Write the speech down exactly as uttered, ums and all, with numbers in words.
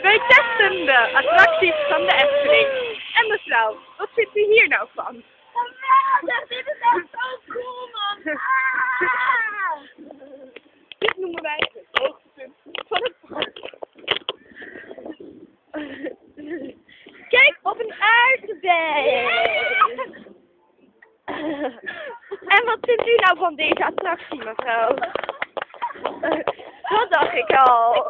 Wij testen de attracties van de Efteling. En mevrouw, wat vindt u hier nou van? Geweldig, dit is echt zo cool, man. Ah! Dit noemen wij het hoogtepunt van het park. Kijk op een aardbei. En wat vindt u nou van deze attractie, mevrouw? Dat dacht ik al.